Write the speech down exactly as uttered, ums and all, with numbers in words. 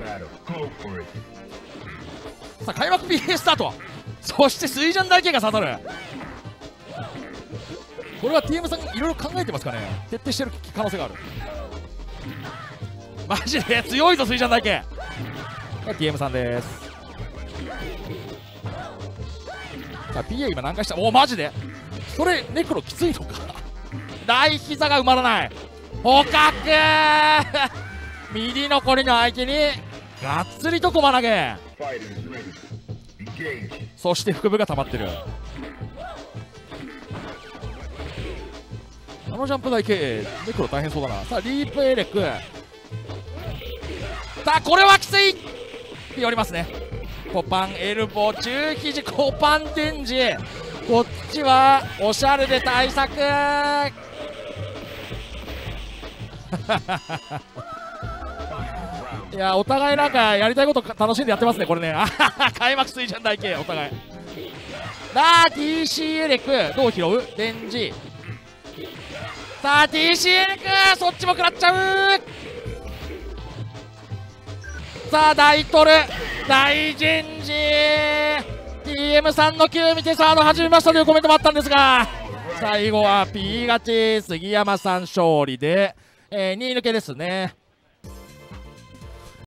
さあ開幕 ピーエー スタート。そして水準大系が刺さる。これは ティーエム さんいろいろ考えてますかね。徹底してる可能性がある。マジで強いぞ水準大系。 ティーエム さんです。さあ ピーエー 今何回した。おおマジでそれネクロきついのか。大膝が埋まらない。捕獲右残りの相手にがっつりと駒投げ。そして腹部が溜まってる。あのジャンプ台系ネクロ大変そうだな。さあリープエレク。さあこれはきついって言われますね。コパンエルボー中肘コパンデンジ。こっちはおしゃれで対策いやお互いなんかやりたいこと楽しんでやってますねこれね開幕水準大系お互い。さあ ティーシー エレクどう拾うデンジ。さあ ティーシー エレクそっちも食らっちゃう。さあ大トル大人事 ティーエム さんの Q 見てサード始めましたというコメントもあったんですが、最後は P 勝ち杉山さん勝利で、えー、にい抜けですね。